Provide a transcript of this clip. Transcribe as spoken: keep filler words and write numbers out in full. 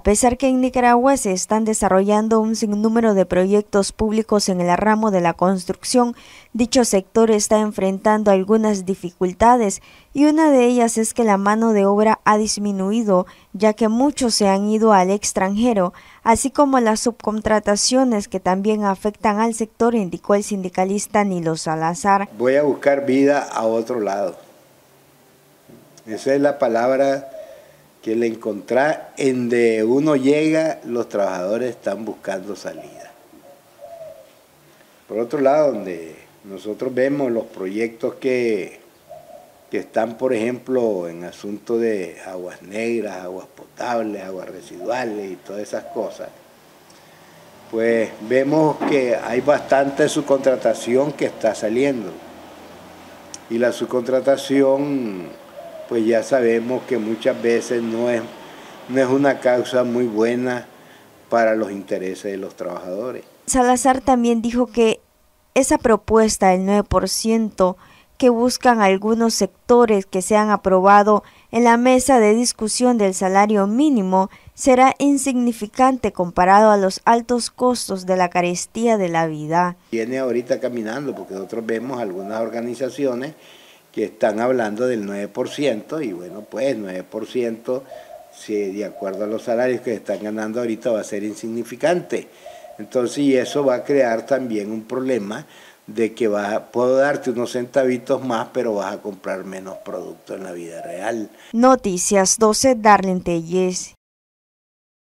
A pesar que en Nicaragua se están desarrollando un sinnúmero de proyectos públicos en el ramo de la construcción, dicho sector está enfrentando algunas dificultades y una de ellas es que la mano de obra ha disminuido, ya que muchos se han ido al extranjero, así como las subcontrataciones que también afectan al sector, indicó el sindicalista Nilo Salazar. Voy a buscar vida a otro lado. Esa es la palabra que le encontré. En donde uno llega, los trabajadores están buscando salida. Por otro lado, donde nosotros vemos los proyectos que, que están, por ejemplo, en asuntos de aguas negras, aguas potables, aguas residuales y todas esas cosas, pues vemos que hay bastante subcontratación que está saliendo. Y la subcontratación, pues ya sabemos que muchas veces no es, no es una causa muy buena para los intereses de los trabajadores. Salazar también dijo que esa propuesta del nueve por ciento que buscan algunos sectores que se han aprobado en la mesa de discusión del salario mínimo será insignificante comparado a los altos costos de la carestía de la vida. Viene ahorita caminando porque nosotros vemos algunas organizaciones que están hablando del nueve por ciento y bueno, pues nueve por ciento, si de acuerdo a los salarios que se están ganando ahorita, va a ser insignificante. Entonces, y eso va a crear también un problema de que vas a, puedo darte unos centavitos más, pero vas a comprar menos producto en la vida real. Noticias doce, Darlene Telles.